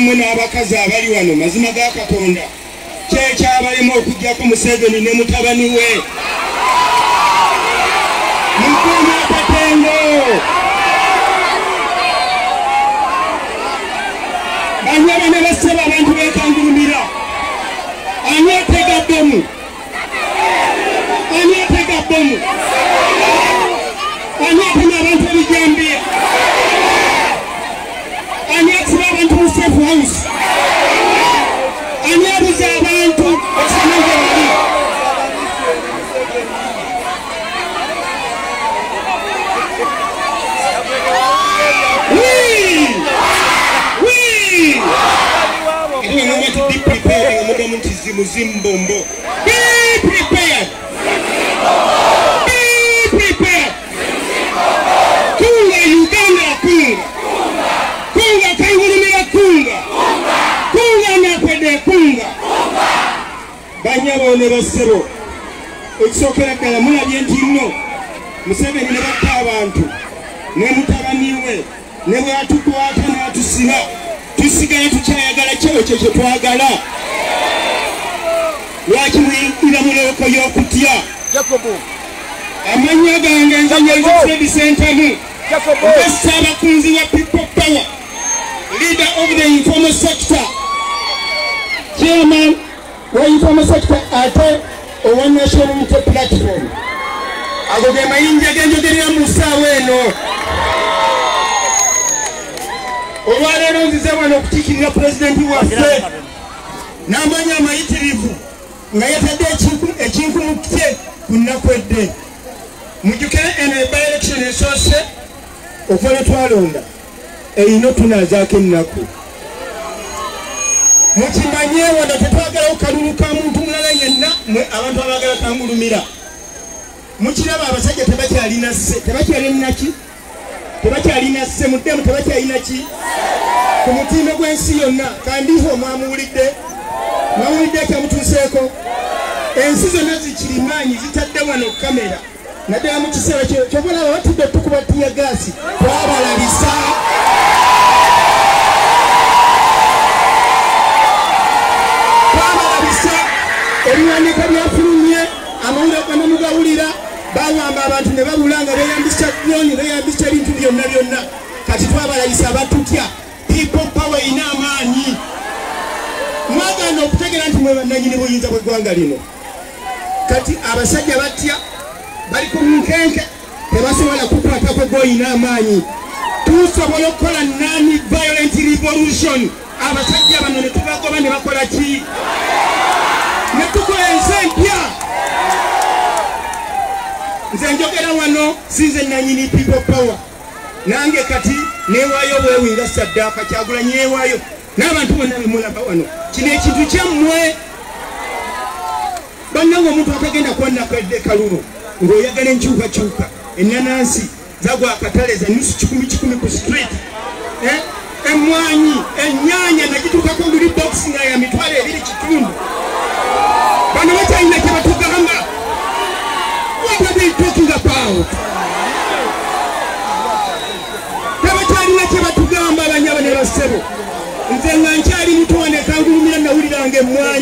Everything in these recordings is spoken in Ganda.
mmwe n'abakazi abali wano mazima ga Katonda kyekyabalema okuggyako Museveni ne mutabani we mukuuma akatengo banyaba ne basaba abantu beekangulumira ani atega bbomu ani atega bbomu ani atema abantu ebijambiya ani asiba abantu mu safe house ani abuza abantu okusamanga bali be prepared. Be prepared. Be prepared. Kunga Uganda kunga. Kunga kangulumira kunga. Kunga nakwede kunga. Banyabo ne basebo. Ekisokera ddala mulabye nti nno Museveni ne batta abantu ne mutabaniwe ne bwatukwata n'atusiba tusigala tukyayagala kyewe kye twagala lwaki muyingira mu loko y'okutya Jacobo amanya gange nzanya Fred Sentamu Ssaabakunzi wa People Power leader of the informal sector chairman wa informal sector ate owa National Unity Platform ago ge mayinja genjogerera mu ssaawa eno olwaleero nzize wano okutikirira pulezidenti waffe n'amanya amayitirivu nga yatadde ekinkumukye ku nnaku edde mujjukire eno by-election esoose okuva twalonda eyino tunaazaako ennaku mukimanye wano tetwagalawo kalulu ka muntu mulala yenna mwe abantu abaagala kangulumira mukiraba abasajja tebakyalina sse tebakyalina sse muddemu tebakyalina ki ku mutindo gw'ensi yonna kandiho mwamuwulidde ekyamutuuseeko ensi zonna zikirimaanyi zitadde wano kamera naddala mu kiseera kyobalaba batudde tukuba tiya gaasi twabalabisa ebiwandiika byafulumye amawulire gonna mugawulira bagamba abantu ne babula nga beyambisa drone beyambisa ebintu byonna kati twabalabisa abatutya People Power ina amaanyi mwagana okutegera nti mwe bannanyini buyinza bw'eggwanga lino kati abasajja batya bali ku munkenke tebasobola kukwatako gw'oyina amaanyi tusobola okukola non-violent revolution abasajja bano ne tubagoba ne bakola ki ne tukola ensi empya nze njogera wano sinze nanyini People Power nange kati neewaayo bwewinga Saddaaka Kyagulanyi yeewaayo n'abantu bonna bemulaba wano kino ekintu kyammwe bannanga omuntu atagenda kwannako edde kalulu ng'oyagala enkyukakyuka ennanansi zagwa akatale za nusu 10 ku street emmwanyi ennyaanya nagituukako luli box nga ya mitwalo 2.5 bano bakyalina kye batugamba. What are they talking about? Tebakyalina kye batugamba abanyaba ne bassebo. Nze nga nkyali mutowane kangulumira nawulirange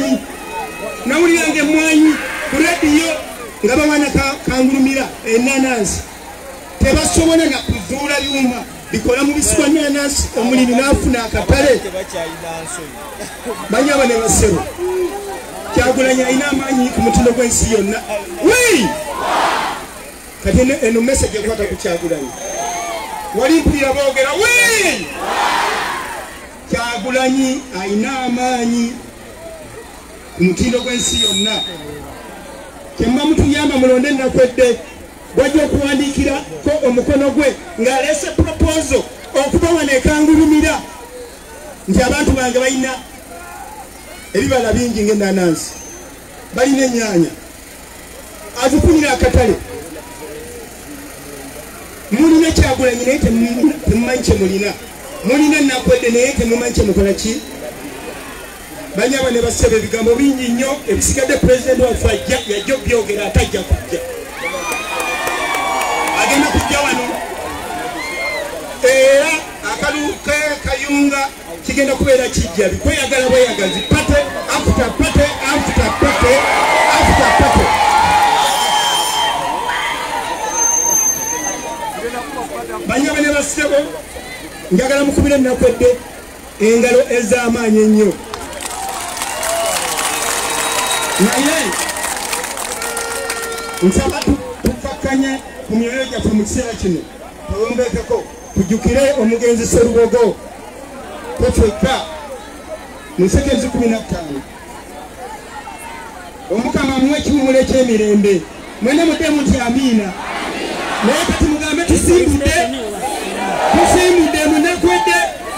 emmwanyi ku rediyo nga bawana kangulumira ennanansi tebasobola na kuzuula byuma bikola mu bisi kwa nnanansi omulimi n'afuna akatale banyaba ne bassebo. Kyagulanyi alina amaanyi ku mutindo gw'ensi yonna. Kati eno message ekwata ku Kyagulanyi wali mpulira boogera Kyagulanyi alina amaanyi ku mutindo gw'ensi yonna. Kyemba mutuyamba mulonde ennaku edde gwajja okuwandiikirako omukono gwe ng'aleese proposal okuba wano ekangulumira nti abantu bange balina ebibala bingi ng'ennanansi balina ennyaanya azifunira akatale mulina Kyagulanyi naye temumanyi kye mulina ennaku edde naye temumanyi kye mukola ki. Banyaba ne bassebo ebigambo bingi nnyo ebisigadde pulezidenti waffe yajja obyogera atajja kujja agenda kujja wano era akaluke kayo kiyunga kigenda kubeera kijjabi kweyagala bweyagazi pate after pate after pate after pate. Banyaba ne basebo njagala mukubire nakwedde engalo ez'amaanyi ennyo naye nsaba tufakkanye ku myoyo gyaffe mu kiseera kino tuwombeekeko tujjukire omugenzi Sserubogo twetwekka mu sekenzi 15 omukama muwe ekiwumulo eky'emirembe mwene muddemu nti amiina naye kati mugambe tusimbudde munakwedde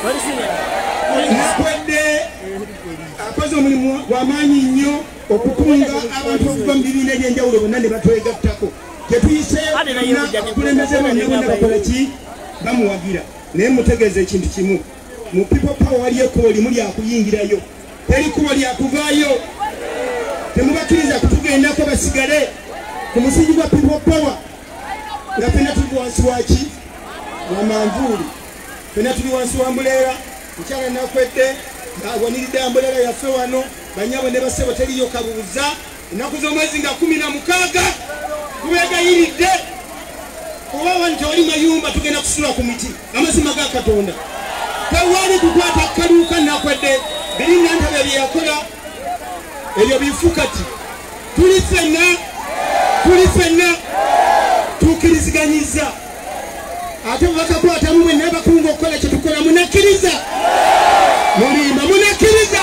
akoze omulimu gw'amaanyi nnyo okukunga abantu okuva mu bibiina ebyenjawulo bonna ne batwegattako tetuyiseeyo abakulembeze bonna bakola ki bamuwagira naye mutegeeza ekintu kimu mu people power wali ekkubo limu lyakuyingirayo teri kkubo lyakuvaayo temubakkiriza kutugendako basigale ku musingi gwa people power nga fena tuli wansi waki wa manvuuli fena tuli wansi wa mbuleera mukyala nakwedde awaniridde ambuleera yaffe wano banyabo ne basebo teriyo kabuuza ennaku z'omwezi nga 16 tubeegayiridde oba wanti oli mayumba tugenda kusula ku miti amazima ga Katonda tewali kukwata kaluuka nakwedde biringa ntabe bye yakola ebyo bifu kati tuli ffenna tukkiriziganyizza ate bakakwatamu mwenna bakunga okukola kye tukola munakkiriza mulimba munakkiriza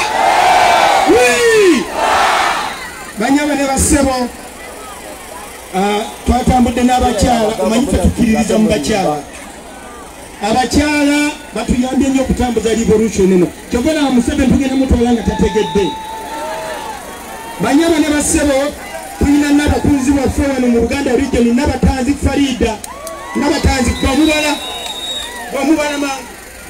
banyaba ne basebo twatambudde n'abakyala omanyi ffe tukkiririza mu bakyala abakyala batuyambye nnyo okutambuza revolution eno kyova nawa Museveni tugenda mutwala nga tategedde banyaba ne basebo tulina n'abakunzi baffe wano mu Buganda region n'abatanzi Farida n'abatanzi bamubala mangu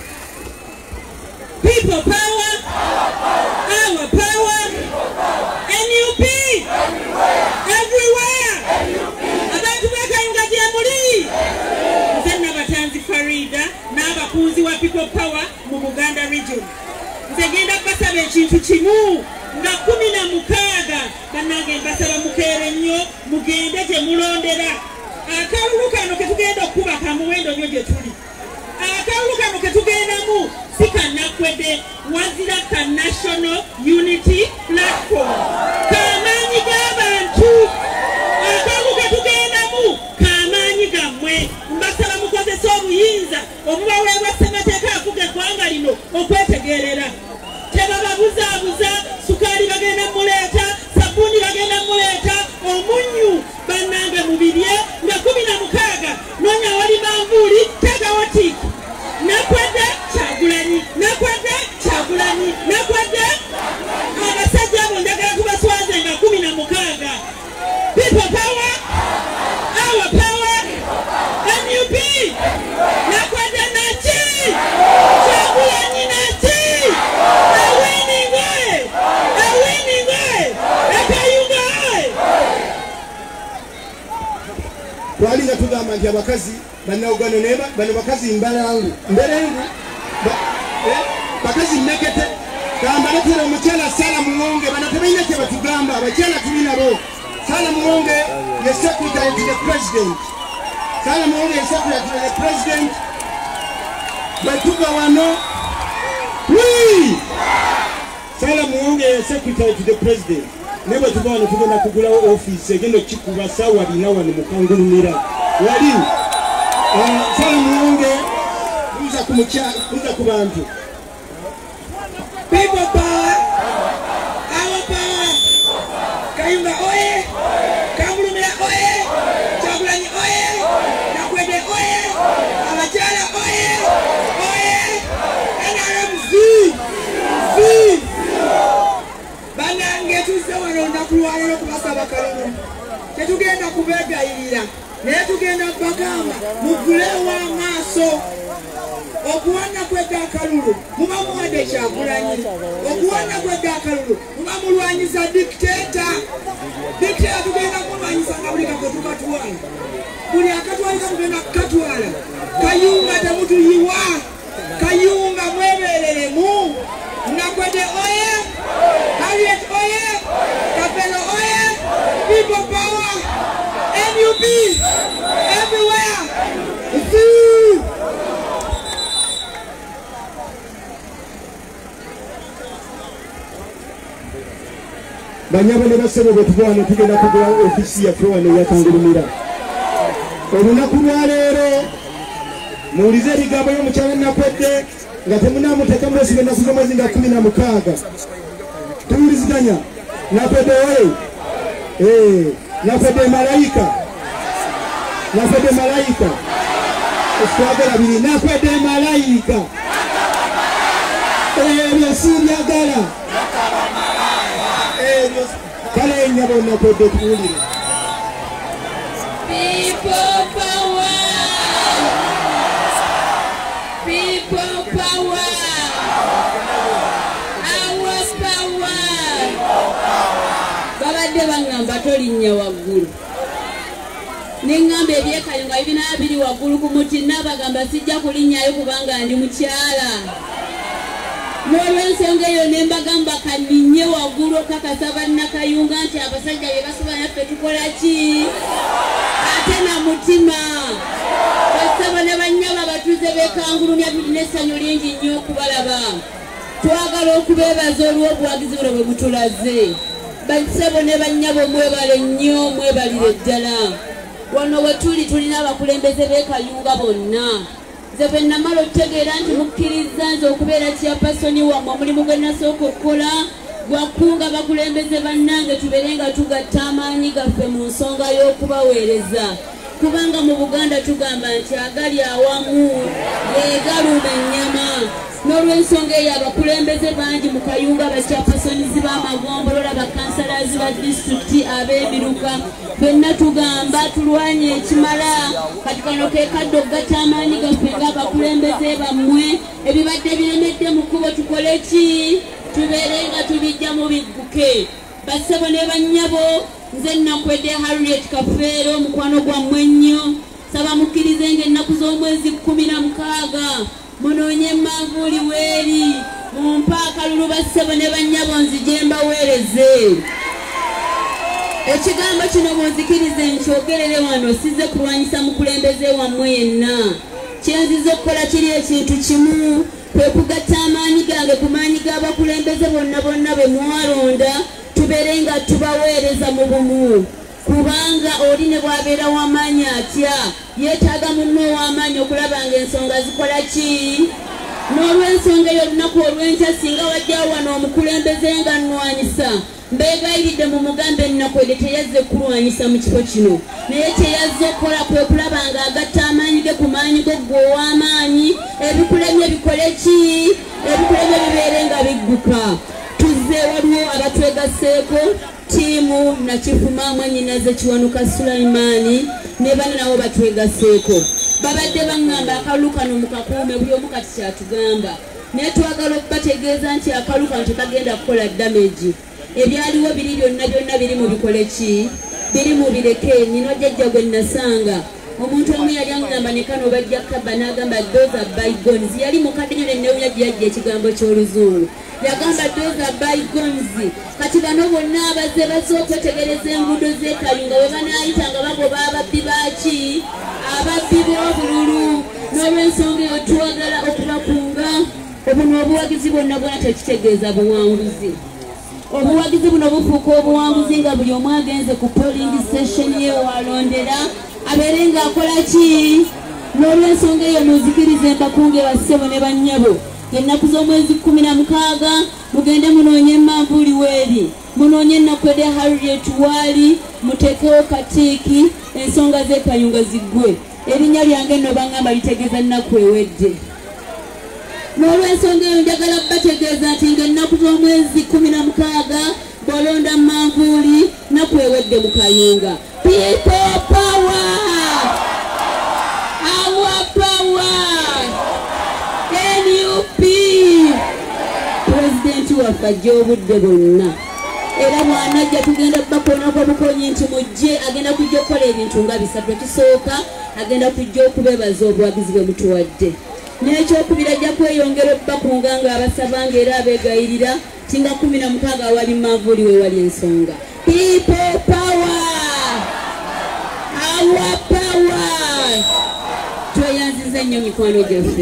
people power our power NUP everywhere abantu bakayunga gye muli nze n'abatanzi Farida n'abakunzi wa people power mu Buganda region nze genda basaba ekintu kimu nga 16 bannange mbasaba mukeere nnyo mugende gye mulondera akalulu kano ke tugenda okuba ka muwendo nnyo gye tuli akalulu kano ke tugendamu si kanakwedde wazira ka national unity platform kamaanyi g'abantu akalulu ke tugendamu kamaanyi gammwe mbasaba mukozesa obuyinza obubaweebwa ssemateeka afuga eggwanga lino okwetegerera tebababuzaabuza sukaali bagenda muleeta sabbuuni bagenda muleeta omunyu bannange mubirye nga 16 noonya wali manvuuli tegawo tiiki nakwedde Kyagulanyi nakwedde abasajja abo njagala kubaswaze nga 16 people power our power NUP nakwedde naki Kyagulanyi naki awiningwe ekayunga twalinga tugamba nti abakazi bannawugano bano bakazi mberengu bakazi mmekete gamba netera omukyala Sala Muwonge bano tebalina kye batugamba abakyala tuli nabo Sala Muwonge ye secretary to the president Sala Muwonge ye secretary to the president batuga wano Sala Muwonge ye secretary to the president nebo tuga wano tugenda kugulawo office egenda okikuba sawa bina wano mukangulumira wali Sala Muwonge kuza ku bantu people power our power Kayunga oye Kangulumira oye Kyagulanyi oye Nakwedde oye abakyala oye NRM bannange tuzze wano olunaku lwaleero kubasaba kalulu tetugenda kubeegayirira naye tugenda bagamba mugulewo amaaso okuwana kwedda akalulu muba muwadde Kyagulanyi okuwana kwedda akalulu muba mulwanyiza dictator tugenda mulwanyisa nga buli kako tukatwala buli akatwalika mugenda kukatwala Kayunga temutuyiwa Kayunga mwebe Nairobi, everywhere. Banyabo ne basebo betubwana tugenda kugula ofisi ya Frowane yakangulumira. Olunaku lwa leero muwulize ebigambo y'omukyala Nakwedde nga temunamuteeka mwesibe ennaku z'omwezi nga 16. Tuwuliziganya Nakwedde oyo Nakwedde malayika. Nakwedde malayika. Esitwagala biri Nakwedde malayika. Ebyo sibyagala. Kale nyabo Nakwedde tuwulire. People power. People power. Our power. Babadde bangamba tolinnya waggulu. Nengamba ebyekayunga ebina biri waggulu ku muti nabagamba sijja kulinnyayo kubanga ndi mukyala. N'olw'ensonga eyo ne mbagamba kaninnye waggulu okakasa bannakayunga nti abasajja be basoba naffe tukola ki? Ate na mutima. Basaba ne bannyaba batuuze beekangulumya tulina essanyu lingi nnyo okubalaba. Twagala okubeebaza olw'obuwagizi buno bwe butulaze. Basabo ne bannyabo mwebale nnyo mwebalire ddala. Wano we tuli tulina abakulembeze b'ekayunga bonna. Nze bwe namala okutegeera nti mukkiriza nze okubeera kyapasoni wammwe omulimu gwe nasooka okukola gwakunga bakulembeze bannange tubeere nga tugatta amaanyi gaffe mu nsonga y'okubaweereza. Kubanga mu Buganda tugamba nti agali awamu yeegaluma ennyama. N'olw'ensonga eyo abakulembeze bangi mu kayunga bakyapasonizi b'amagombolola bakansalazi ba disitulikiti ab'emiruka fenna tugamba tulwanye ekimala kati kano ke kadde okugatta amaanyi gaffe ng'abakulembeze bammwe ebibadde biremedde mu kkubo tukole ki? Tubeere nga tubijja mu bigguke. Bassebo ne bannyabo nze Nakwedde Harriet Kafeero omukwano gwammwe ennyo saba mukkirizenga ennaku z'omwezi 16 munoonye manvuuli weeri mumpe akalulu bassebo ne bannyabo nzije mbaweereze. Ekigambo kino munzikirize nkyogerere wano sizze kulwanyisa mukulembeze wammwe yenna. Kyenzize okukola kiri ekintu kimu kwe kugatta amaanyi gange ku maanyi g'abakulembeze bonna bonna be mwalonda tubeere nga tubaweereza mu bumu. Kubanga oli ne bw'abeera w'amaanyi atya yeetaaga munno ow'amaanyi okulaba ng'ensonga zikola ki? N'olw'ensonga eyo olunaku olw'enkya singa wajjawo wano omukulembeze nga nnwanyisa mbeegayiridde mu mugambe Nakwedde teyazze kulwanyisa mu kifo kino naye kyeyazze okukola kwe kulaba ng'agatta amaanyi ge ku maanyi go ggwe ow'amaanyi ebikulemye bikole ki? Ebikulemye bibeere nga bigguka. Tuzze waliwo abatwegasseeko tiimu Nakifuma mwannyinaze Kiwanuka Sulaimaani ne bana nabo batwegasseeko. Babadde baŋŋamba akalulu kano mukakuume buli omu kati kyatugamba naye twagala okubategeeza nti akalulu kano tekagenda kukola damage. Ebyaliwo biri byonna biri mu bikole ki? Biri mu bireke. Nino jjajja gwe nasanga omuntu omu yali aŋŋamba ne kano bajja kaba n'agamba those are bygones. Yali mukadde nnyo nennewunya gye yajja ekigambo ky'Oluzungu yagamba those are bygones. Kati bano bonna abazze basooka okwetegereza enguudo z'ekayunga bwe banaayita nga bagoba ababbi baki? Ababbi b'obululu. N'olw'ensonga eyo twagala okubakunga obuno obuwagizi bwonna bwonna tekitegeeza buwanguzi. Obuwagizi buno bufuuka obuwanguzi nga buli omu agenze ku polling station ye walondera abeere ng'akola ki? N'olw'ensonga eyo muzikirize mbakunge bassebo ne bannyabo ennaku z'omwezi 16 mugende munoonye manvuuli weeri munoonye Nakwedde Harriet waali muteekewo katiiki ensonga z'ekayunga ziggwe. Erinnya lyange nno baŋŋamba litegeeza nnaku ewedde. N'olw'ensonga eyo njagala bategeeza nti ng'ennaku z'omwezi 16 bw'olonda manvuuli nnaku ewedde mu kayunga. People power! Our power! NUP! Pulezidenti waffe ajja obudde bwonna. Era bw'anajja tugenda bakoonako bukonyi nti mujje agenda kujja okukola ebintu nga bisatu. Ekisooka agenda kujja okubeebaza obuwagizi bwe mutuwadde. N'ekyokubiri ajja kweyongera okubakunga ng'abasaba ng'era abeegayirira ti nga 16 awali manvuuli we wali ensonga. People power! Our nnyo mikwano gyaffe.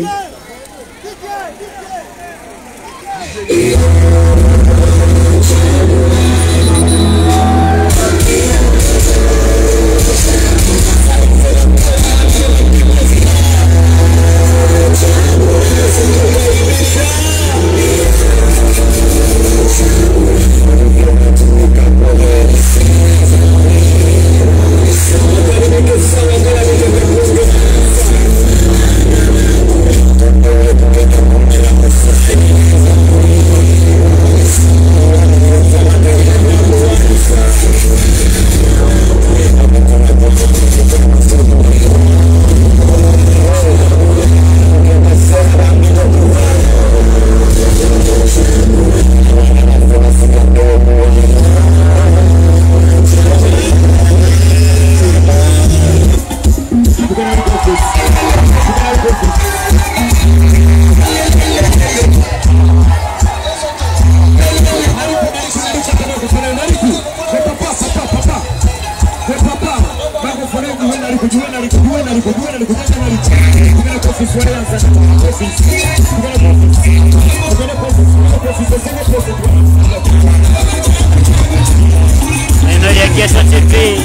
Eno ya Geto TV.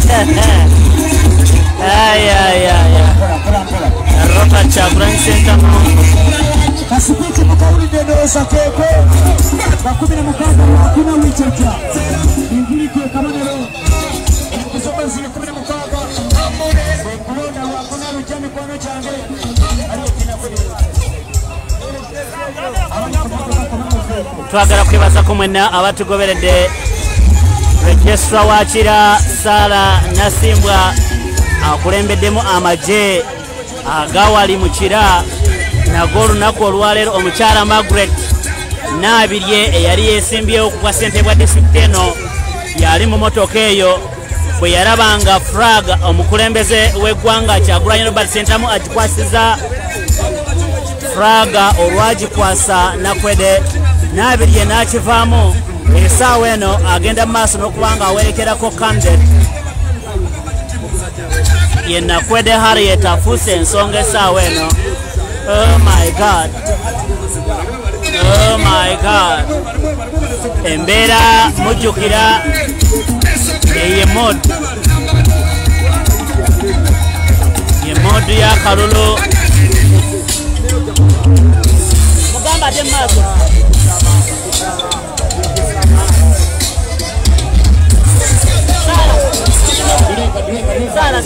Ropa Chagulanyi Center Mungu. Kasipiti mkauli neno sakeko. Bakumi na mkanda hakuna wicheka. Ingili kwa kamanero. Kusoma zile 10 mkanda. Mbona wakona rujani kwa mechange. Twagala kwebaza ko mwena abatugoberedde Registrar Wakira Sara Nasimbwa akulembeddemu amaje agawali mu kira nago olunaku olwaleero omukyala Margaret Nabirye eyali yeesimbyewo ku bwa ssente bwa disitulikiti eno yali mu motoka eyo bwe yalabanga flag omukulembeze w'eggwanga Kyagulanyi Robert Ssentamu agikwasiza fraga olwagikwasa Nakwede Nabirye n'akivaamu essaawa eno agenda mu maaso n'okubanga awerekerako candidate ye Nakwede Harriet afuuse ensonga essaawa eno. Oh my God, oh my God. Embeera mujjukira ye modu ya kalulu mugamba ate maaso Sara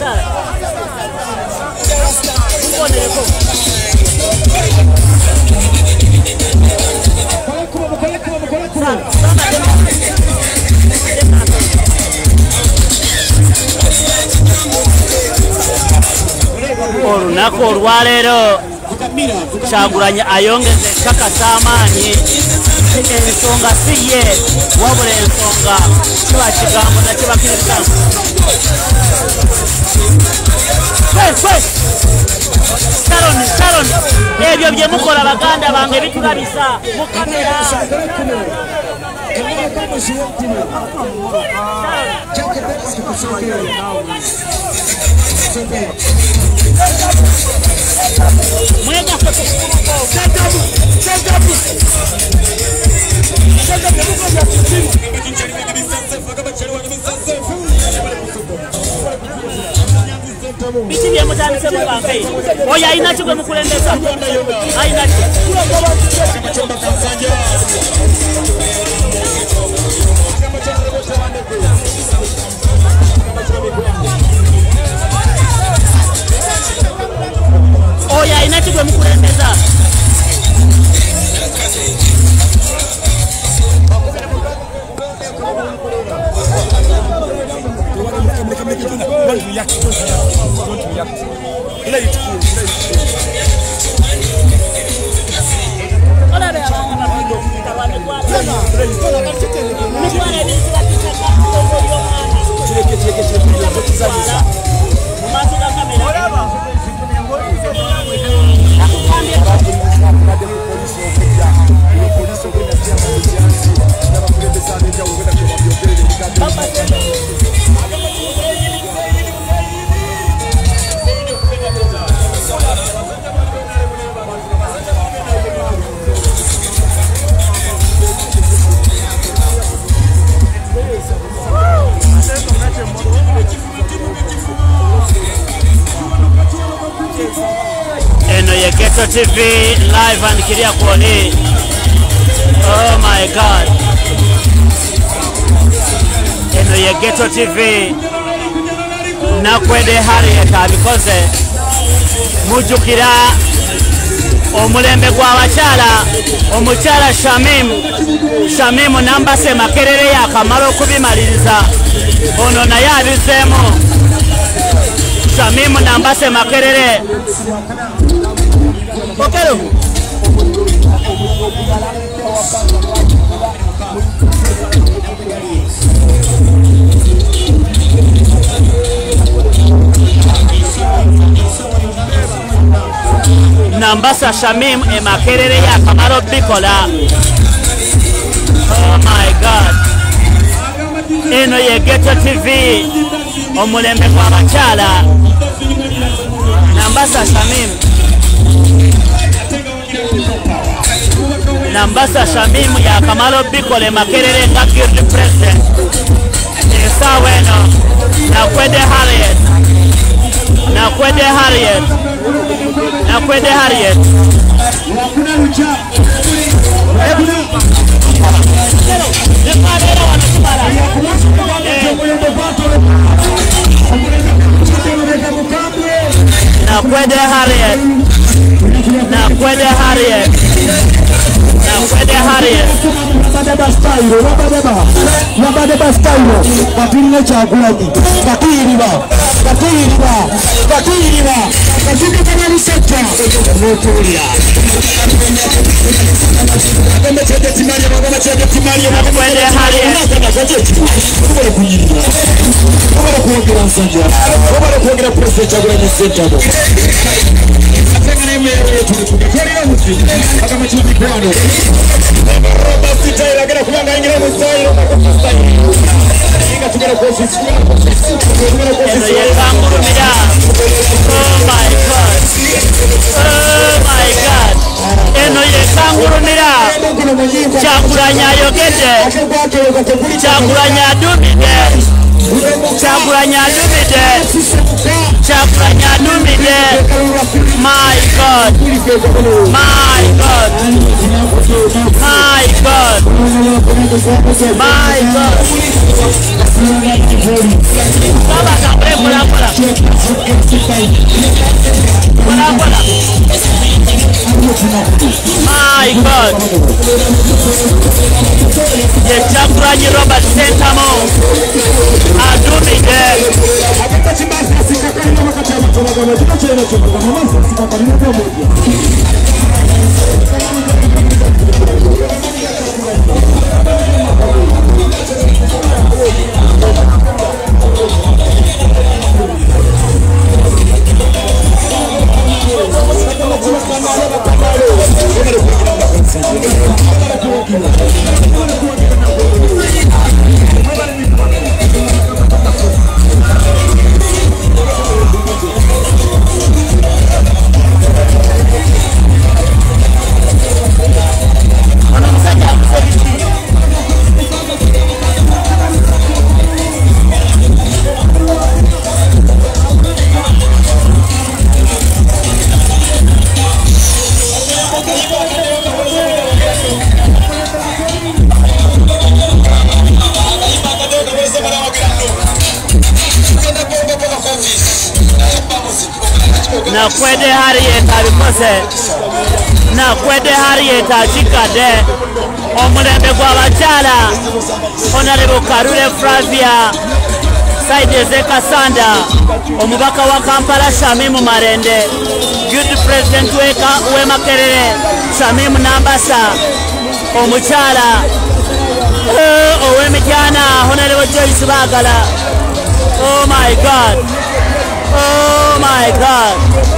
olunaku olwaleero Kyagulanyi ayongeza ekkakasa amaanyi ensonga si ye wabula ensonga kiba kigambo nakibakirizamu. Sharon ebyo bye mukola baganda bange bitulabisa mu kamera. Biki bye mutandise mu banka eyo oyo ayina ki gwe mukulembeza ayina ki oyo ayina ki gwe mukulembeza Don't react. Play it cool. Ghetto TV live and Kiria Kwoli. Oh my God. Eno ye Ghetto TV. Nakwede Harriet because mujukira omulembe gw'abakyala omukyala Shamim Nambase Makerere yakamala okubimaliriza ono naye abizeemu Shamim Nambase Makerere okero Nambasa Shamim Makerere yakamala bikola. Oh my God. Eno ye Ghetto TV omulembe gw'abakyala Nambasa Shamim. Nambasa Shamim yakamala bikola Makerere nga guild president. Esawa eno Nakwede Harriet. Nakwede Harriet. Nakwede Harriet. Nakwede Harriet. Nakwede Harriet. Nakwede Harriet. Wabadeba style bakirine kyagulanye bakiriba bakirika kana lisetta notulia Nakwede Harriet. Oh my God. Oh my God. Eno ye kangurumira. Chakulanya yogede. Chakulanya dumide. Chakulanya dumide. Chakulanya dumide. My God. My God. My God. My God. Baba kabre bola bola. Bola bola. My God. The Chakurani Robert Sentamo. Adumide. Nakwede Harriet abikose. Nakwede Harriet achikade. Omulembe gw'abakyala Honorable Karule Flavia Saideze Kasanda omubaka wa Kampala Shamim Marende Good President we Makerere Shamim Nambasa omukyala ow'emityana Honorable Joyce Bagala. Oh my God. Oh my God.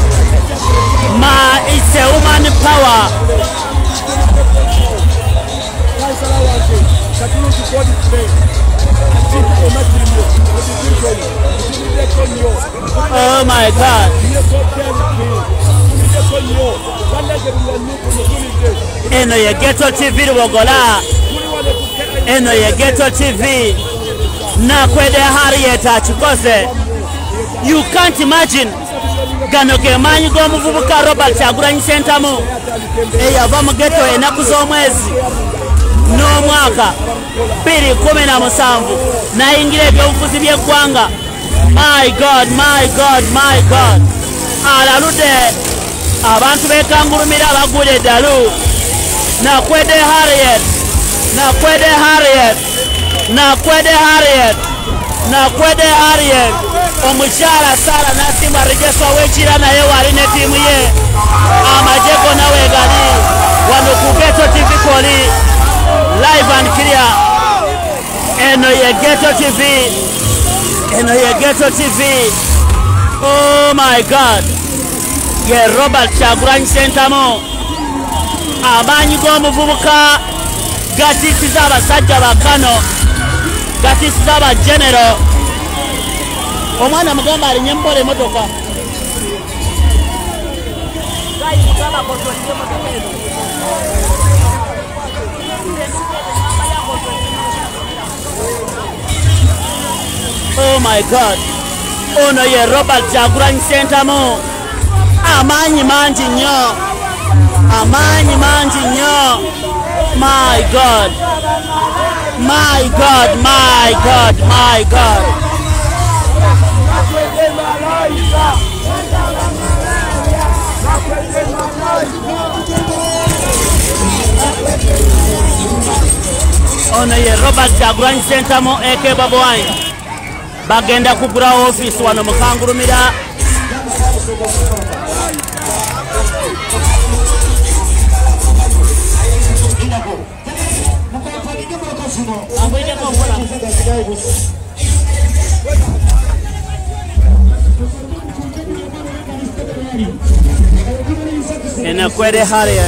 It's a woman power. Oh my God. Eno ye Ghetto TV Wogola. Eno ye Ghetto TV. Nakwede Harriet achikose. You can't imagine gano ge maanyi g'omuvubuka Robert Kyagulanyi Ssentamu eyava mu ghetto ennaku z'omwezi n'omwaka 2017 n'ayingira ebyobufuzi by'eggwanga. My God, my God, my God. Alaludde abantu bekangulumira abagula eddalu. Nakwede Harriet, Nakwede Harriet, Nakwede Harriet, Nakwede Harriet. Omukyala Sara Nasimbwa Rejeswa w'ekira naye wali ne ttiimu ye. Amagye gonna weegali wano ku Ghetto TV Koli live and clear. Eno ye Ghetto TV. Eno ye Ghetto TV. Oh my God. Ye Robert Kyagulanyi Ssentamu. Amaanyi g'omuvubuka gatiisiza abasajja bakano, gatiisiza abagenero. Omwana mugamba alinye mpola emotoka. Oh my God. Ono ye Robert Kyagulanyi Ssentamu. Amaanyi mangi nnyo. Amaanyi mangi nnyo. My God. My God, my God, my God. Ono ye Robert Kyagulanyi Ssentamu aka Bobi Wine. Bagenda kugula office wano mukangulumira. Nakwede Harriet.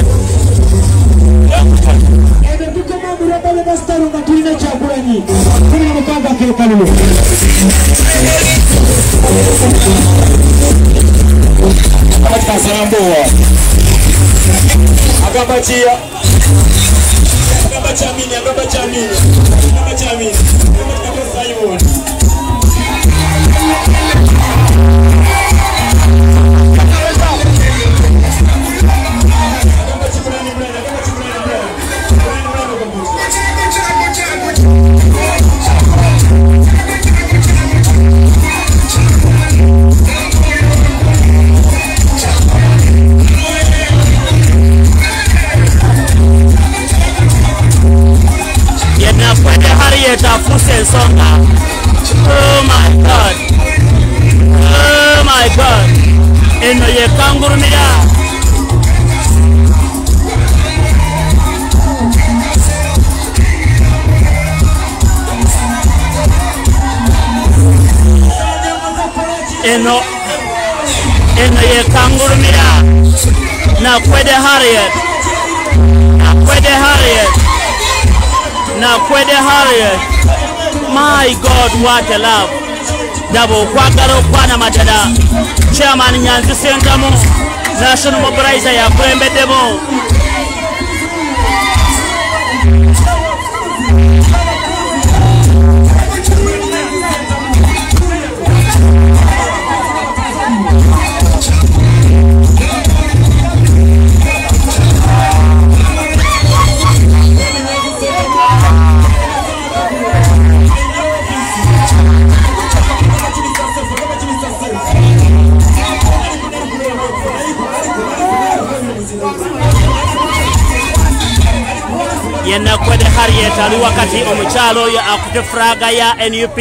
Oh my God. Oh my God. Eno ye kangulumira. Eno ye kangulumira. Nakwede Harriet. Nakwede Harriet. Nakwede Harriet. My God, what a love. Dabo kwagala okwana matala. Chairman Nyanzi Ssentamu National Mobilizer yakulembeddemu. Nakwede Harriet ali wakati omukyalo oyo akute fraga ya NUP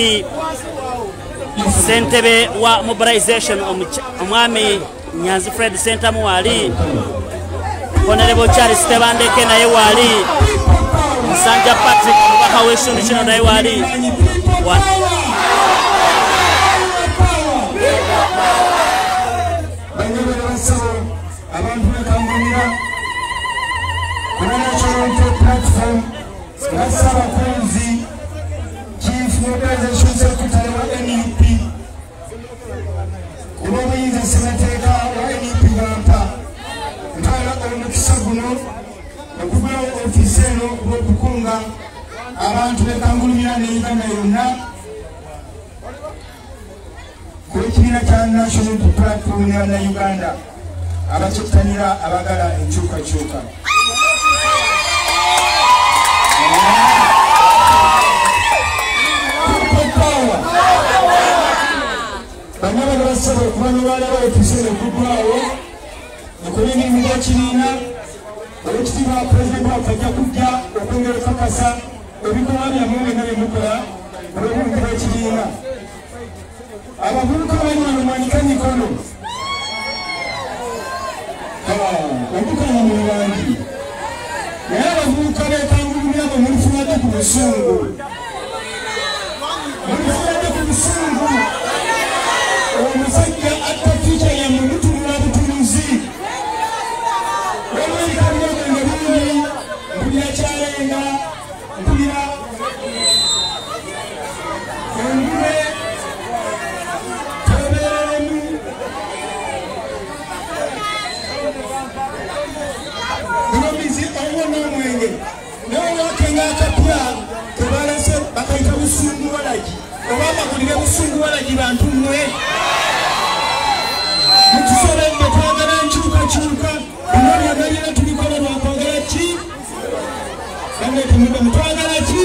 Ssentebe wa mobilization omwami Nyanzi Fred Ssentamu wali Honorable Charles Tebandeke naye wali Musanja Patrick mubaka w'ekitundu kino naye wali platform Kasaba Kunzi, Chief Mobilization Secretary wa NUP, Kubayiza Senateka wa NUP Bampa, Ntala omukisa guno okugula ofisi eno okukunga abantu bekangulumira ne Uganda yonna w'ekibiina kya National Platform ya Uganda abakittanira abagala enkyukakyuka. Banyama ne basaba okuba ne balaba etuseera okuggwawo okuba emirimu gy'ekibiina olw'ekitiibwa pulezidenti waffe ajja kujja okwongera okukakasa ebikolwa byammwe byonna bye mukola olw'obulungi bw'ekibiina. Abavubuka bali wano mwanike emikono. Okukanya mu bangi naye abavubuka beekangulumira bwe mulifunadde ku busungu. Mulifunadde ku busungu. Omusajja atta fiica yammwe mutunula butunuzi. Wamulika binogenge bingi mpulira kyalenga mpulira engule tebeeremu bunomizi owo n'omwenge naye olwakenga akapya tebalese bakayita busungu walagi oba bakulire busungu walagi bantu mmwe mutusobedde twagala nkyukakyuka bino byagalina tubikola lwakwagala ki ganetemuga mutwagala ki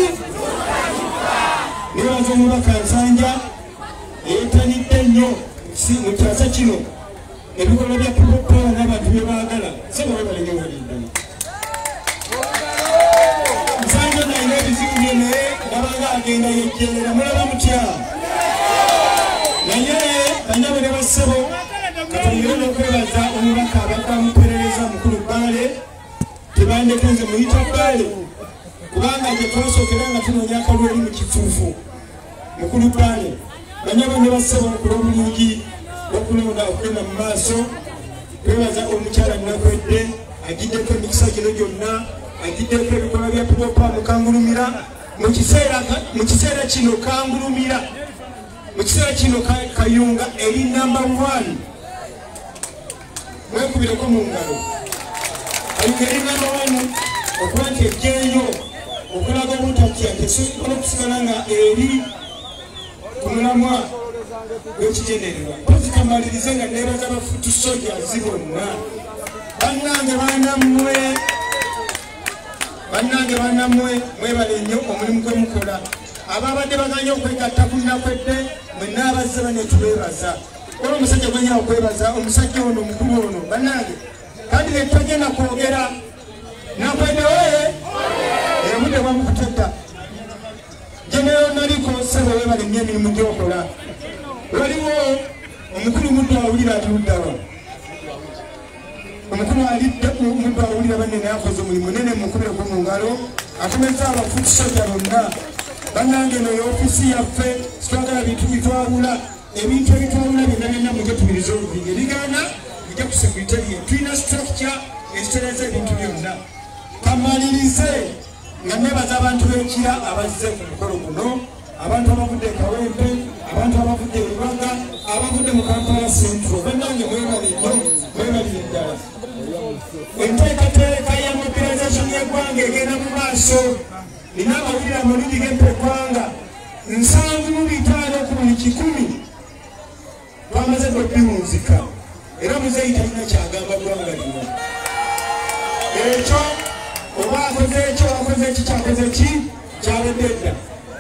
nibaza omubaka Nsanja eyetanidde nnyo si mu kyasa kino ebikolwa bya People Power n'abantu bye baagala sebo bebalenye waliddala Nsanja nalina ebizibu bye naye nabanga agenda yejjerera mulaba mutya naye banyabo ne bassebo katongere n'okwebaza omubaka abadde amuperereza mukulu Bbaale tebandeke nze muyita Bbaale kubanga gye twasookera nga tunoonya akalulu eri mu kifuufu mukulu Bbaale banyabo ne bassebo okula obulungi okulonda okugenda mu maaso twebaza omukyala Nakwedde agiddeko emikisa gino gyonna agiddeko ebikolwa bya People Power mukangulumira mu kiseera kino kangulumira mu kiseera kino Kayunga eri number 1 mwekubireko mu ngalo Kayunga eri number 1 okuba nti ejjeeyo okulaga obutatya tesobola okusigala nga eri ku mulamwa gw'ekigendererwa mpozi kamalirize nga neebaza bafutu sojazi bonna bannange bannammwe mwebale nnyo omulimu gwe mukola ababadde baganye okwegatta ku Nakwedde mwenna abazze bane tubeebaza olwo omusajja gwenyaa okwebaza omusajja ono omukulu ono bannange kandi netagenda kwogera Nakwedde oye obudde bwamukutedda General Naliko sebo webale nnyo emirimu gyokola waliwo omukulu muddu awulira atuluddawa omukulu alidde muddu awulira bannene akoze omulimu nene mukubireko mu ngalo akomeza abafutu soja bonna bannange eno y'ofiisi yaffe sitwagala bintu bitwawula ebintu ebitwawula byonna byonna mujja tubiriza olubingi ebigaana bijja ku sekuriteriye tulina structure ezitereza ebintu byonna kamalirize nga nebaza abantu b'ekira abazze ku mukolo guno abantu abavudde e Kawempe abantu abavudde e Lubaga abavudde mu Kampala Central bannange mwebalire mwebalire ddala enteekateeka ya mobilization y'eggwanga egenda mu maaso nina abawulira amuliri g'empekwanga 750 ku buli 100 twamaze ddobiwunzika era muzeeyi talina kyagamba ggwanga lino ekyo oba akoze ekyo akoze eki kyakoze ki kyabadde dda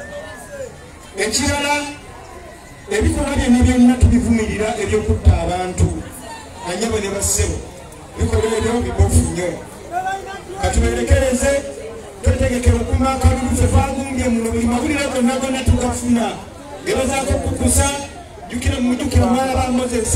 ekirala ebikolwa byonna byonna tubivumirira ebyokutta abantu anyabo ne bassebo bikolwa ebyo bibofu nnyo katuberekereze twetegekera okuma akalulu ffe twagumbye muno buli mawulire gonna gonna tugafuna gebazaako okukusa mujjukira omwana ba Moses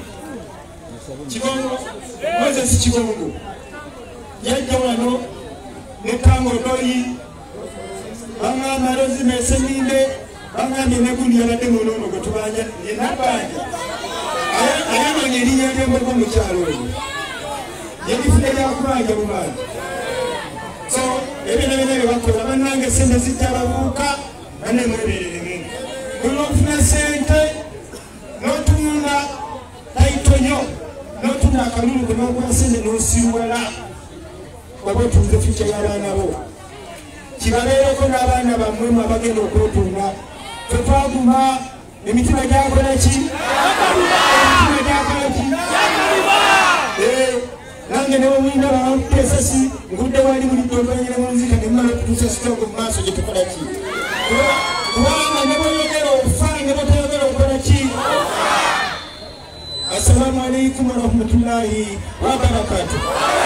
Kigongo Moses Kigongo yajja wano ne Kangodoyi bangamba Rozi Meseninde bangambye negundi yabadde munono gwe tubanja yenabanja ayamanya erinnya ly'embogo mu kyalo oyo yelifune lyakubanja mu banja so ebyo byonna bye bakola bannange sente zijja babuuka banne mwebereremu olwokufuna sente n'otunda tayitonyo n'otunda akalulu gwe n'ogula sente n'osiiwala oba otunze fica y'abaana bo kibabeereko n'abaana bammwe abagenda okwetunda tetwaguma emitima gyakola ki nange nebwemuyina bampesasi ngudde wali bulidde olwanyira munzika nemala okutuusa sitoogo mu maaso gye tukola ki kubanga nebweyogera okufa nebwetayogera okukola ki. Assalamu alaikum warahmatullahi wabarakatuh.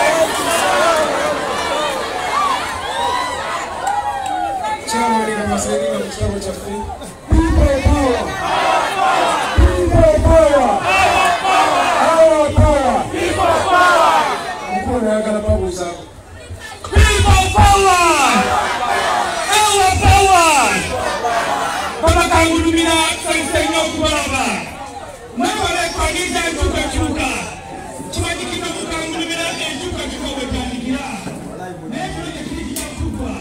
Chairman Maserina mchama chafu. People power. People power. Our power. People power. Mkono yakala babuza. People power. Our power. Baba kangulumina sansenyo kubaraba. Nakole kwa giza chuka chuka. Chimajikita mukangulumina chuka chuka wetandikira. Nebule kikija chuka.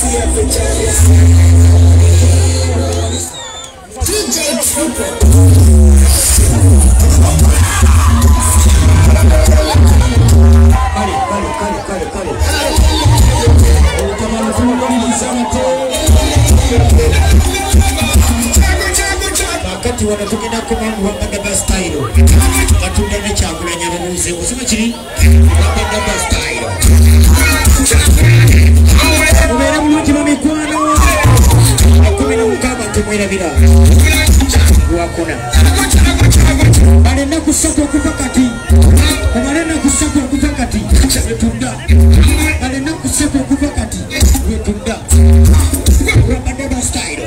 Wakati wanatokea kumangu Mbagala style. Matunda na chakula nyamuze. Usema chini. Mbagala style. Umera muluti mamikwano. Akumina mukaba tumwira bila. Wakuna. Balenda kusako kupakati. Balenda kusako kupakati. Wetunda. Balenda kusako kupakati. Wetunda. Mbagala style.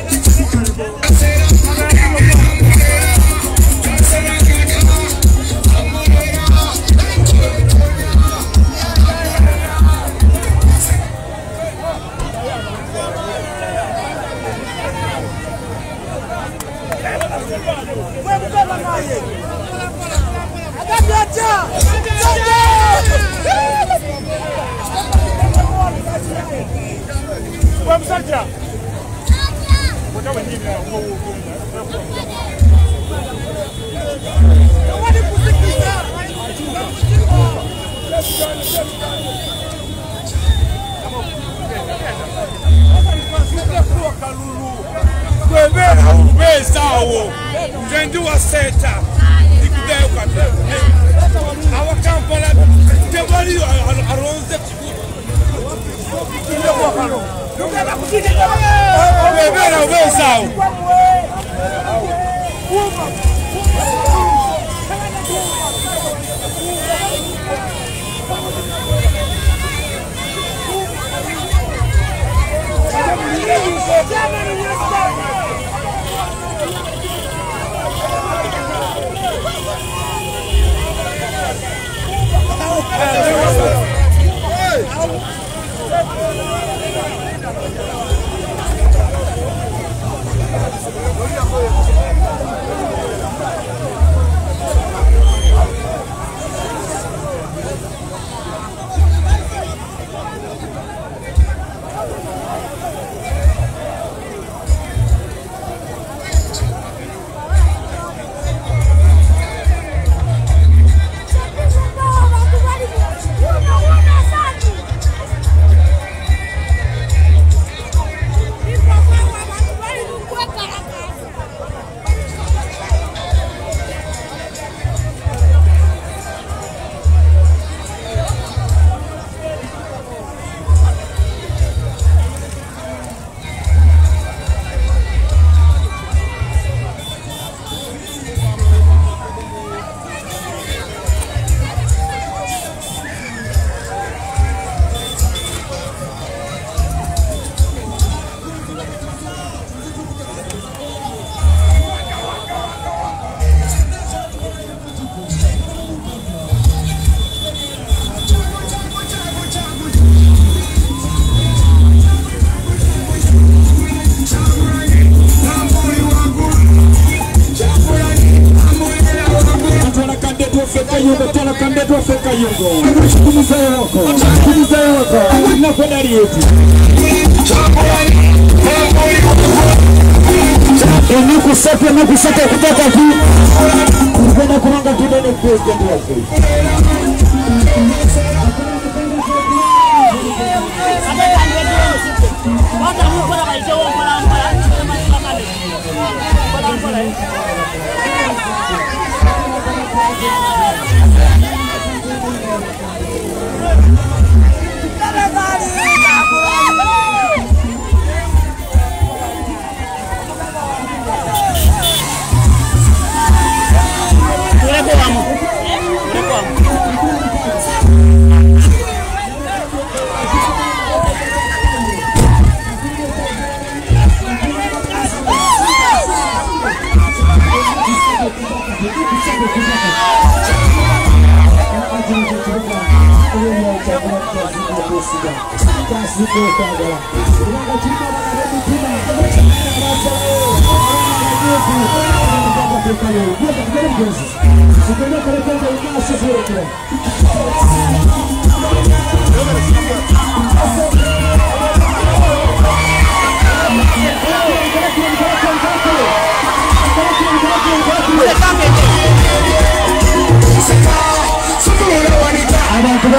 Kusaka kutoka tu kwenda kuranga tudone president wake.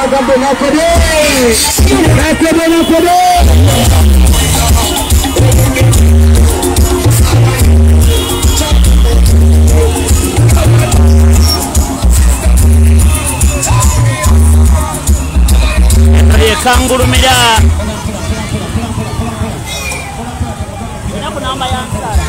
bagambye nakode kangulumira enaku namba yansala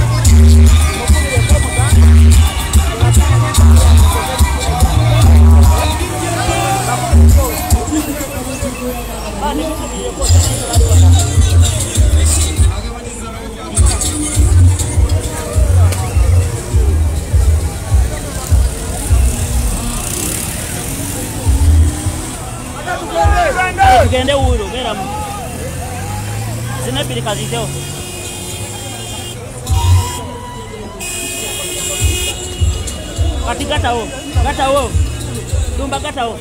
tugende wuuro beeramu zina bbiri kazitewo kati gatawo dumba gatawo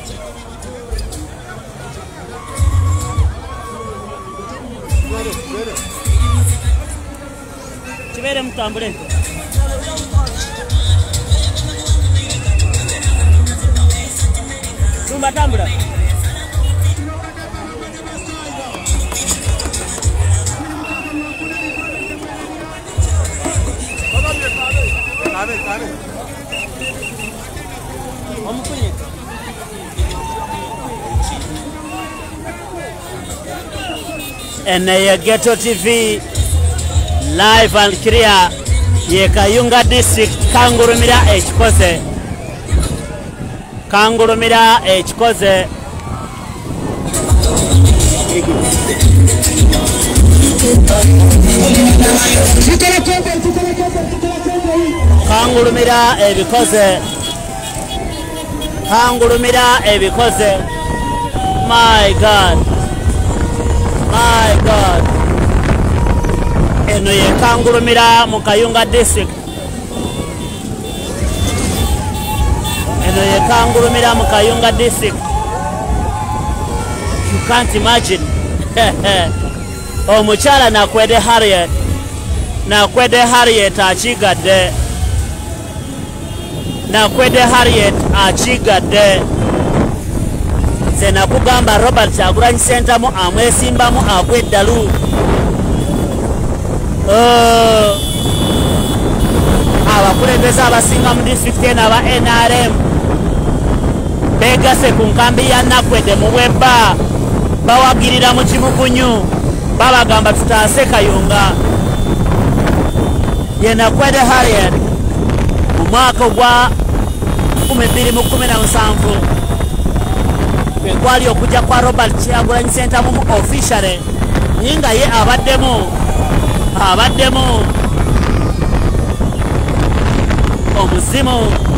kibeere mutambule dumba tambula omukunye ene ye Ghetto TV live and clear ye Kayunga district kangulumira ekikoze kangulumira ebikoze my god eno ye kangulumira mu Kayunga district you can't imagine omukyala nakwede Harriet akigadde nze nakugamba Robert Kyagulanyi Ssentamu amwesimbamu agweddalu abakulembeze abasinga mu disitulikiti eno aba NRM begase ku nkambi ya Nakwede mu Bwebba bawagirira mu Kimukunyu babagamba tutaase Kayunga ye Nakwede Harriet mu mwaka ogwa 2017 kwali okujja kwa Robert Kyagulanyi Ssentamu mu officially nyinga ye abaddemu omuzimu.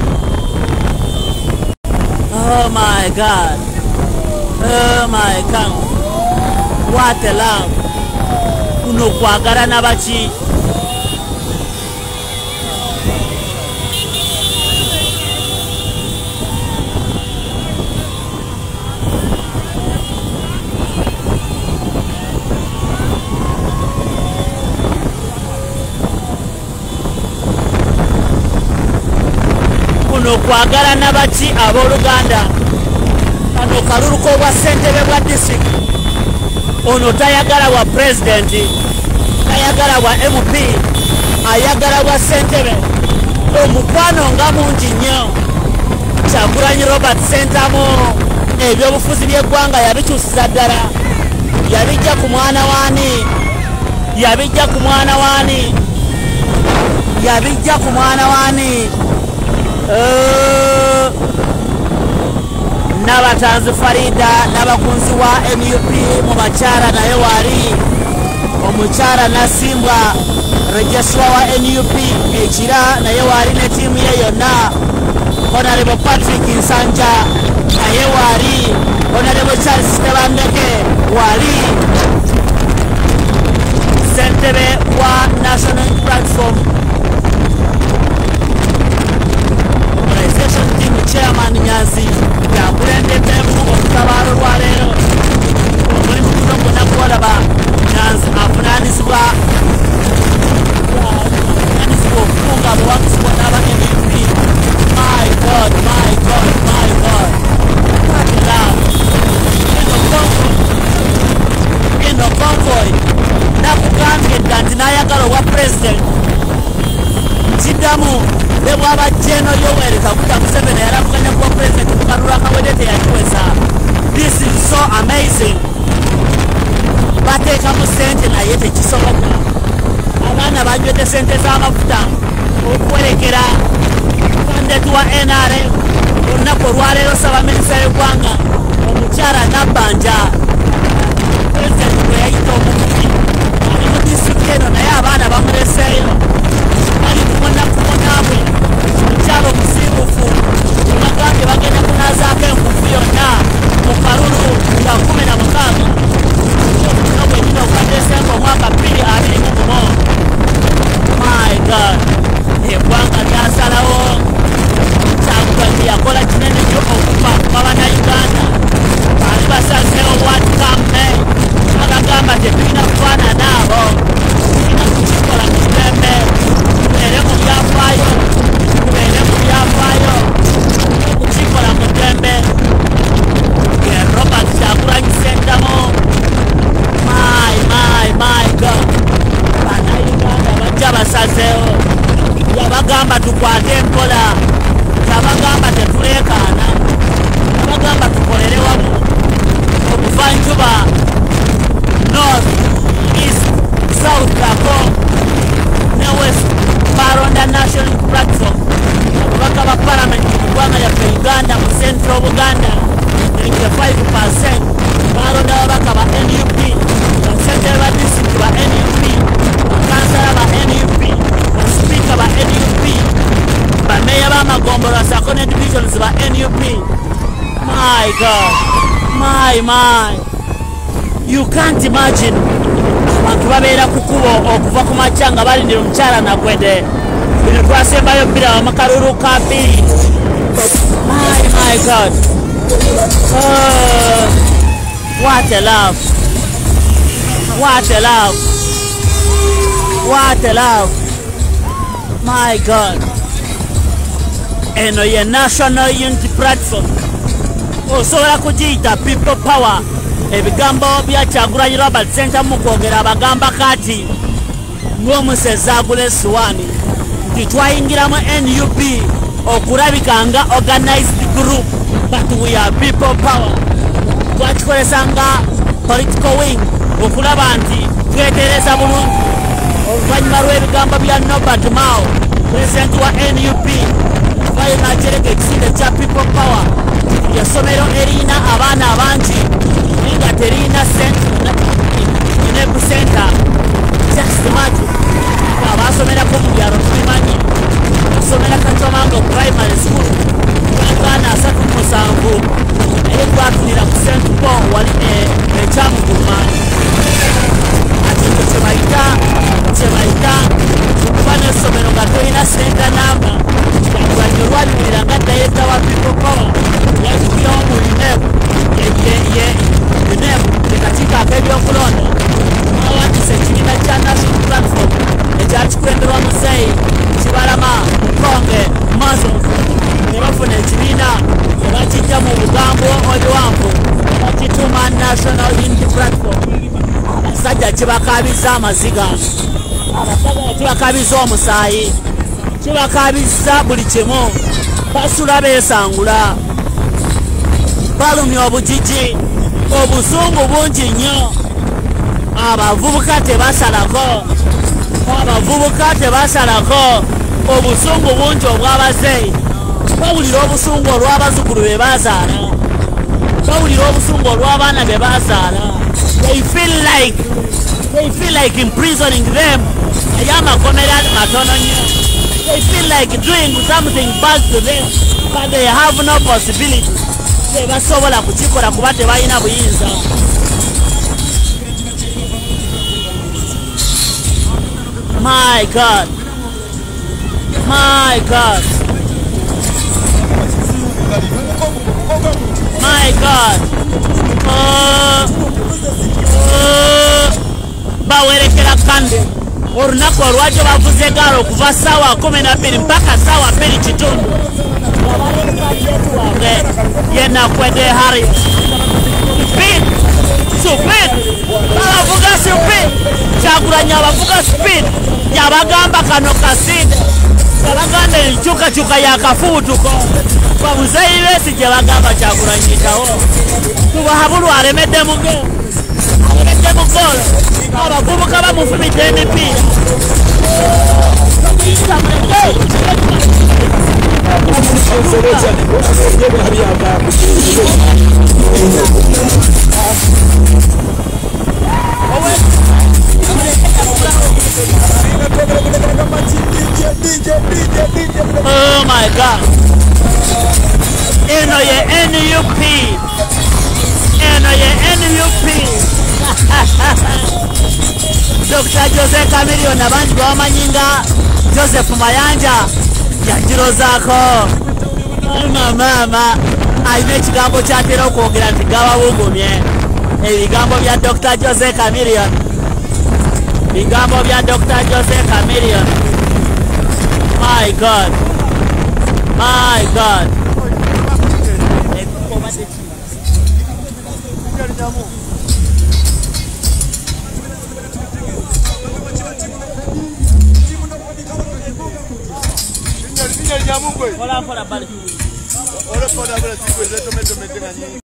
Oh my God, oh my God, what a love. Kuno kwagala nabaki okwagala nabaki abooluganda kano kaluluko bwa ssentebe bwa district ono tayagala bwa pulezidenti tayagala bwa MP ayagala bwa ssentebe omukwano nga mungi nnyo Kyagulanyi Robert Ssentamu ebyobufuzi by'eggwanga yabikyusiza ddala yabijja ku mwana waani Nabatanzi Farida n'abakunzi wa NUP mu bakyala naye wali omukyala Nasimbwa rejeswa wa NUP ekira naye wali ne tiimu ye yonna Honorable Patrick Nsanja naye wali Honorable Charles Tebandeke wali ssentebe wa National Platform team chairman Nyanzi yakulembeddemu okutabaalo lwaleero omulimu guno gwonna gwolaba Nyanzi avunaanyizibwa okukunga abawagizi bonna aba NUP. My God, my God, my God, what a love. olutalo lwa pulezidenti kiddamu ne bwaba General Yoweri Kaguta Museveni yalavuganya kuba pulezidenti mu kalulu akawedde teyakiweza. This is so amazing. Bateekamu ssente naye tekisoboka. Abaana banywedde ssente z'amafuta okuwerekera kandidati wa NRM olunaku olwaleero Ssaabaminisita y'eggwanga omukyala Nabbanja pulezidenti bwe yayita omukubi ali mu disitulikiti eno naye abaana bamuleseeyo bali kubonakubonaabwe omukyala omusiibufu bagambye bagenda kunaazaako enkufu yonna mu kalulu nga 16 bwenyina okubadde Desemba omwaka 2021. My God, eggwanga lyasalawo Kyagulanyi yakola kinene nnyo okufa ku bannayuganda bali basazeewo what come May bagamba tetulina kufaanana abo tulina kukikola mu ddembe tubeere mu byafaayo okukikola mu ddembe ye Robert Kyagulanyi Ssentamu. My God, bannayuganda bajja basazeewo yabagamba tukwate empola yabagamba tetuleekaana yabagamba tukolere wamu obuvanjuba north east south Kako ne west baronda national platform ababaka ba parliament mu ggwanga lyaffe Uganda mu central Buganda 95% baronda ababaka ba NUP basentebe ba disitulikiti ba NUP bakansala ba NUP basipiika ba NUP bameeya b'amagombolola sako ne divisions ba NUP. My God, my you can't imagine abantu babeera ku kkubo okuva ku makya nga balindira omukyala Nakwede bino twasembayo bbira mu kalulu ka 2. My God, what a love, what a love, what a love. My God, eno ye National Unity Platform osobola kugiyita people power. Ebigambo bya Kyagulanyi Robert Ssentamu mu kwogera abagamba kati ng'omusezi agula essuwaani nti twayingiramu NUP okulabika nga organized group but we are people power. Twakikozesa nga political wing okulaba nti twetereza bulungi oluvannyuma lw'ebigambo bya Norbert Mao pulezidenti wa NUP vayo nakyereka ekisinde kya people power yessomero erina abaana abangi naye nga terina inebu center just imagine abasomerako mu byalo tubimanyi basomera Katomango primary school abaana 37 naye twatunira ku St. Paul wali ekyamuguma ati ekyo kyebayita okuba n'essomero nga tolina senta namba Kyagulanyi olwalirira nga dayeta wa people power yatuukirawo mu UNEP akakiiko ak'ebyokulonda awandise ekibiina kya National Platform ekyakikulemberwa Muzeyi Kibalama Mukonge Mazo ne bafuna ekibiina ebakijja mu bugambo obuwanvu bakituuma National Unity Platform. Abasajja kibakaabizza amaziga, abasajja kibakaabizza omusaayi, kibakaabizza buli kimu, basula beesangula, balumya obujiji, obusungu bungi nnyo. Abavubuka tebasalako obusungu bungi obw'abazeeyi. Bawulira obusungu olw'abazzukulu be baazaala, bawulira obusungu olw'abaana be baazaala. They feel like imprisoning them. Naye amakomera matono nnyo. They feel like doing something bad to them, but they have no possibility. Tebasobola kukikola kuba tebalina buyinza. My God, my God, my God. Bawerekera kande olunaku olwajjo bavuze egaali okuva ssaawa 12 mpaka ssaawa 2:30 wange ye Nakwede Harriet babavuga UP Kyagulanyi abavuga speed yabagamba kano kasinde yabagamba enkyukakyuka yakafuutuko babuzeiresi gye bagamba Kyagulanyiitawo tubahabulu alemedde mugolo abavubuka bamufumidde emipiira Oh my God. Eno ye NUP. Eno ye NUP. Dr. Jose Chameleone abandi bamanyinga Joseph Mayanja yagirozaako. Mama ayina ekigambo kyatera okwogera nti gaba bugumye. Ebigambo bya Dr. Jose Chameleone. Bigambo bya Dr. Jose Chameleone. My God. My God. Hola,